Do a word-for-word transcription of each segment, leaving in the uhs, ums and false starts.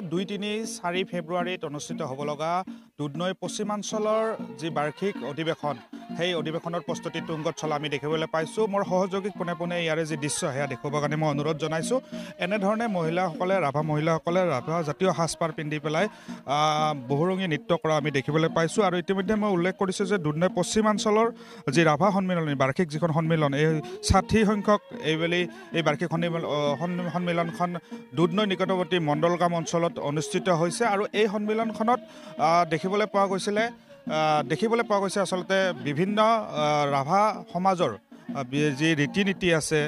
দুই তিনি চাৰি ফেব্ৰুৱাৰীত অনুষ্ঠিত হ'ব লগা দুধনৈ পশ্চিমাঞ্চলৰ যি বাৰ্ষিক অধিৱেশন সেই অধিৱেশনৰ প্ৰস্তুতি তুংগত চলা আমি দেখিবলৈ পাইছোঁ। মোৰ সহযোগীক পোনে পোনে ইয়াৰে যি দৃশ্য সেয়া দেখুৱাবৰ কাৰণে মই অনুৰোধ জনাইছোঁ। এনেধৰণে মহিলাসকলে ৰাভা মহিলাসকলে ৰাভা জাতীয় সাজপাৰ পিন্ধি পেলাই বহুৰঙী নৃত্য কৰা আমি দেখিবলৈ পাইছোঁ। আৰু ইতিমধ্যে মই উল্লেখ কৰিছোঁ যে দুধনৈ পশ্চিমাঞ্চলৰ যি ৰাভা সন্মিলনী বাৰ্ষিক যিখন সন্মিলন এই ষাঠি সংখ্যক এইবেলি এই বাৰ্ষিক সন্মিলনখন দুধনৈ নিকটৱৰ্তী মণ্ডলগাম অঞ্চলত অনুষ্ঠিত হৈছে। আৰু এই সন্মিলনখনত দেখিবলৈ পোৱা গৈছিলে দেখিবলৈ পোৱা গৈছে আচলতে বিভিন্ন ৰাভা সমাজৰ যি ৰীতি নীতি আছে,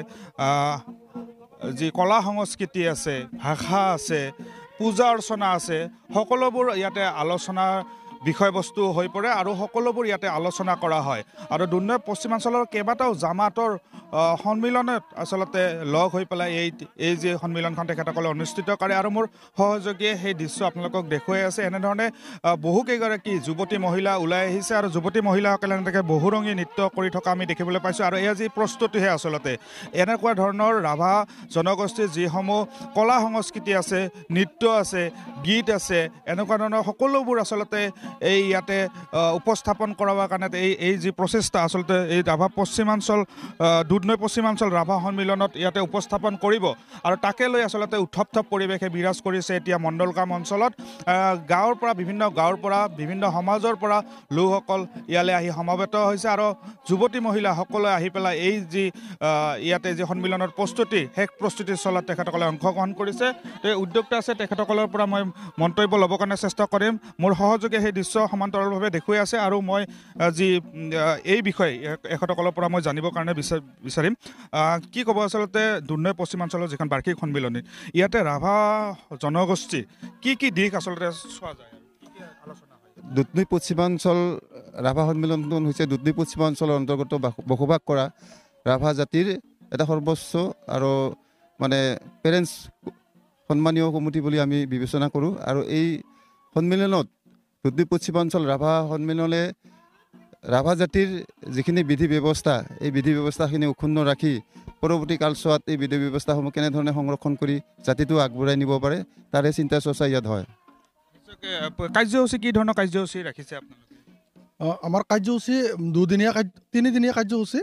যি কলা সংস্কৃতি আছে, ভাষা আছে, পূজা অৰ্চনা আছে, সকলোবোৰ ইয়াতে আলোচনাৰ বিষয়বস্তু হৈ পৰে আৰু সকলোবোৰ ইয়াতে আলোচনা কৰা হয়। আৰু দুধনৈ পশ্চিমাঞ্চলৰ কেইবাটাও জামাতৰ সন্মিলনত আচলতে লগ হৈ পেলাই এই এই যি সন্মিলনখন তেখেতসকলে অনুষ্ঠিত কৰে। আৰু মোৰ সহযোগীয়ে সেই দৃশ্য আপোনালোকক দেখুৱাই আছে। এনেধৰণে বহুকেইগৰাকী যুৱতী মহিলা ওলাই আহিছে আৰু যুৱতী মহিলাসকলে এনেকৈ বহুৰঙী নৃত্য কৰি থকা আমি দেখিবলৈ পাইছোঁ। আৰু এয়া যি প্ৰস্তুতিহে আচলতে এনেকুৱা ধৰণৰ ৰাভা জনগোষ্ঠীৰ যিসমূহ কলা সংস্কৃতি আছে, নৃত্য আছে, গীত আছে, এনেকুৱা ধৰণৰ সকলোবোৰ আচলতে এই ইয়াতে উপস্থাপন কৰাৰ কাৰণে এই এই যি প্ৰচেষ্টা আচলতে এই ৰাভা পশ্চিমাঞ্চল দুধনৈ পশ্চিমাঞ্চল ৰাভা সন্মিলনত ইয়াতে উপস্থাপন কৰিব। আৰু তাকে লৈ আচলতে উত্থপ্ত পৰিৱেশে বিৰাজ কৰিছে এতিয়া মণ্ডলগাম অঞ্চলত। গাঁৱৰ পৰা বিভিন্ন গাঁৱৰ পৰা বিভিন্ন সমাজৰ পৰা লোকসকল ইয়ালৈ আহি সমবেত হৈছে। আৰু যুৱতী মহিলাসকলে আহি পেলাই এই যি ইয়াতে যি সন্মিলনৰ প্ৰস্তুতি শেষ প্ৰস্তুতি চলাত তেখেতসকলে অংশগ্ৰহণ কৰিছে। এই উদ্যোক্তা আছে তেখেতসকলৰ পৰা মই মন্তব্য ল'বৰ কাৰণে চেষ্টা কৰিম। মোৰ সহযোগে সেই দৃশ্য সমান্তৰালভাৱে দেখুৱাই আছে আৰু মই যি এই বিষয়ে এখেতসকলৰ পৰা মই জানিবৰ কাৰণে বিচাৰিম। কি ক'ব আচলতে দুধনৈ পশ্চিমাঞ্চলৰ যিখন বাৰ্ষিক সন্মিলনী ইয়াতে ৰাভা জনগোষ্ঠীৰ কি কি দিশ আচলতে চোৱা যায়? দুধনৈ পশ্চিমাঞ্চল ৰাভা সন্মিলনখন হৈছে দুধনৈ পশ্চিমাঞ্চলৰ অন্তৰ্গত বসবাস কৰা ৰাভা জাতিৰ এটা সৰ্বোচ্চ আৰু মানে পেৰেণ্টছ সন্মানীয় কমিটি বুলি আমি বিবেচনা কৰোঁ। আৰু এই সন্মিলনত দুধনৈ পশ্চিমাঞ্চল ৰাভা সন্মিলনে ৰাভা জাতিৰ যিখিনি বিধি ব্যৱস্থা এই বিধি ব্যৱস্থাখিনি অক্ষুণ্ণ ৰাখি পৰৱৰ্তী কালছোৱাত এই বিধি ব্যৱস্থাসমূহ কেনেধৰণে সংৰক্ষণ কৰি জাতিটো আগবঢ়াই নিব পাৰে তাৰে চিন্তা চৰ্চা ইয়াত হয়। কাৰ্যসূচী কি ধৰণৰ কাৰ্যসূচী ৰাখিছে আপোনালোকে? আমাৰ কাৰ্যসূচী দুদিনীয়া তিনিদিনীয়া কাৰ্যসূচী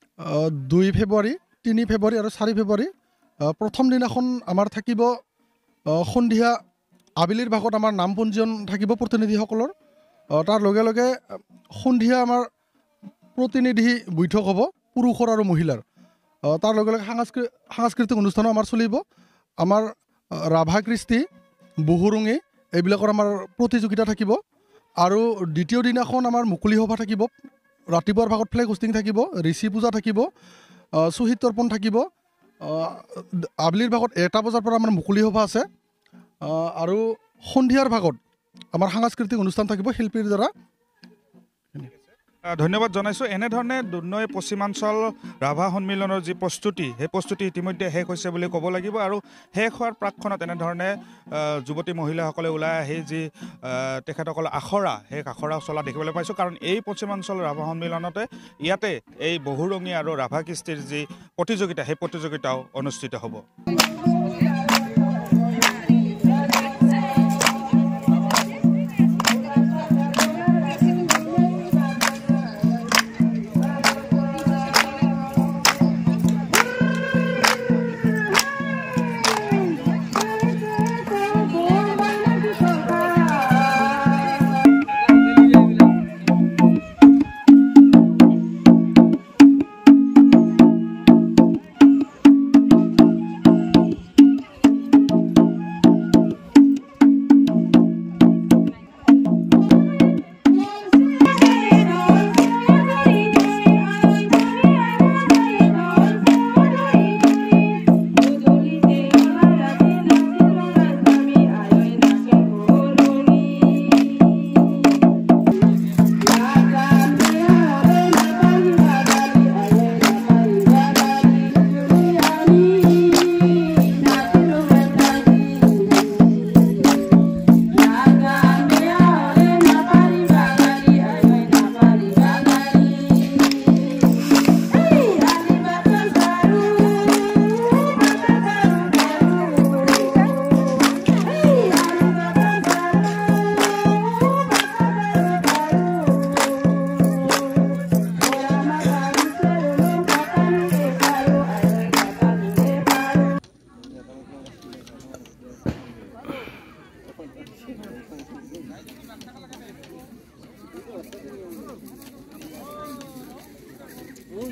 দুই ফেব্ৰুৱাৰী, তিনি ফেব্ৰুৱাৰী আৰু চাৰি ফেব্ৰুৱাৰী। প্ৰথম দিনাখন আমাৰ থাকিব সন্ধিয়া আবেলিৰ ভাগত আমাৰ নাম পঞ্জীয়ন থাকিব প্ৰতিনিধিসকলৰ। তাৰ লগে লগে সন্ধিয়া আমাৰ প্ৰতিনিধি বৈঠক হ'ব পুৰুষৰ আৰু মহিলাৰ। তাৰ লগে লগে সাংস্কৃতিক সাংস্কৃতিক অনুষ্ঠানো আমাৰ চলিব। আমাৰ ৰাভা কৃষ্টি, বহুৰঙী এইবিলাকৰ আমাৰ প্ৰতিযোগিতা থাকিব। আৰু দ্বিতীয় দিনাখন আমাৰ মুকলি সভা থাকিব। ৰাতিপুৱাৰ ভাগত ফ্লেগ হোষ্টিং থাকিব, ঋষি পূজা থাকিব, শ্বহীদ তৰ্পণ থাকিব। আবেলিৰ ভাগত এটা বজাৰ পৰা আমাৰ মুকলি সভা আছে। আৰু সন্ধিয়াৰ ভাগত আমাৰ সাংস্কৃতিক অনুষ্ঠান থাকিব শিল্পীৰ দ্বাৰা। ধন্যবাদ জনাইছোঁ। এনেধৰণে দুধনৈ পশ্চিমাঞ্চল ৰাভা সন্মিলনৰ যি প্ৰস্তুতি সেই প্ৰস্তুতি ইতিমধ্যে শেষ হৈছে বুলি ক'ব লাগিব। আৰু শেষ হোৱাৰ প্ৰাকক্ষণত এনেধৰণে যুৱতী মহিলাসকলে ওলাই আহি যি তেখেতসকলৰ আখৰা সেই আখৰা চলা দেখিবলৈ পাইছোঁ। কাৰণ এই পশ্চিমাঞ্চল ৰাভা সন্মিলনতে ইয়াতে এই বহুৰঙী আৰু ৰাভা কৃষ্টিৰ যি প্ৰতিযোগিতা সেই প্ৰতিযোগিতাও অনুষ্ঠিত হ'ব।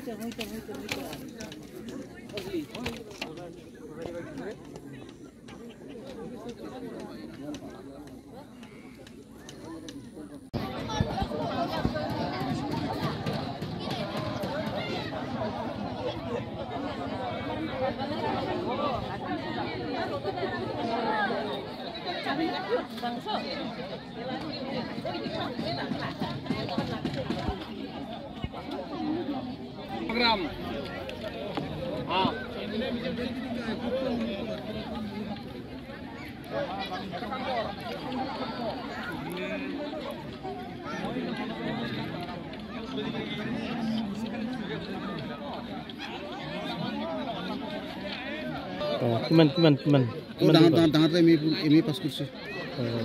program ah কিমান কিমান কিমান ডাঙৰ ডাঙৰ এম এ এম এ পাছ কৰিছে